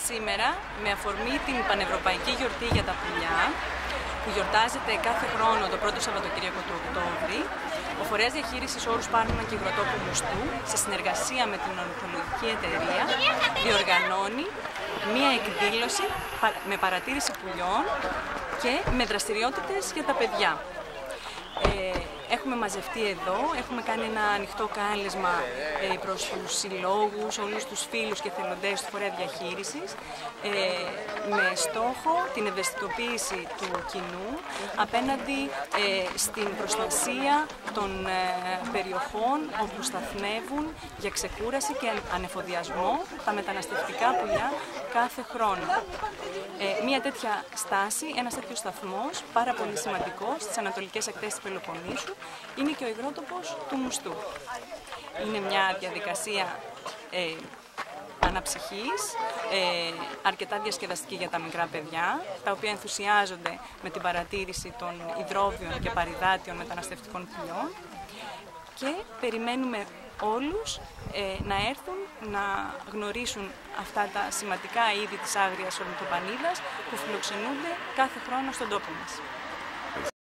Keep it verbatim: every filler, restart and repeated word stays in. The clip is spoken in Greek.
σήμερα με αφορμή την Πανευρωπαϊκή Γιορτή για τα Πουλιά, που γιορτάζεται κάθε χρόνο το πρώτο Σαββατοκύριακο του Οκτώβρη. Ο Φορέας Διαχείρισης Όρους Πάρνουνα και Υγροτόπου Μουστού, σε συνεργασία με την Ορνηθολογική Εταιρεία, διοργανώνει μία εκδήλωση με παρατήρηση πουλιών και με δραστηριότητες για τα παιδιά. Ε, έχουμε μαζευτεί εδώ, έχουμε κάνει ένα ανοιχτό κάλεσμα ε, προς τους συλλόγους, όλους τους φίλους και θελοντές του Φορέα Διαχείρισης, ε, με στόχο την ευαισθητοποίηση του κοινού απέναντι ε, στην προστασία των ε, περιοχών όπου σταθμεύουν για ξεκούραση και ανεφοδιασμό τα μεταναστευτικά πουλιά κάθε χρόνο. Ε, μία τέτοια στάση, ένας τέτοιος σταθμός, πάρα πολύ σημαντικός στις ανατολικές ακτές της Πελοποννήσου, είναι και ο υγρότοπος του Μουστού. Είναι μια διαδικασία ε, αναψυχής, ε, αρκετά διασκεδαστική για τα μικρά παιδιά, τα οποία ενθουσιάζονται με την παρατήρηση των υδρόβιων και παρυδάτιων μεταναστευτικών πουλιών, και περιμένουμε όλους ε, να έρθουν να γνωρίσουν αυτά τα σημαντικά είδη της άγριας ορνηθοπανίδας που φιλοξενούνται κάθε χρόνο στον τόπο μας.